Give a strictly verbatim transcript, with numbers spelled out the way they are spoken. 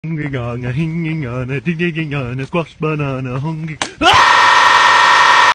Hungry on a hinging on a digging on a squash banana hungry. Ah!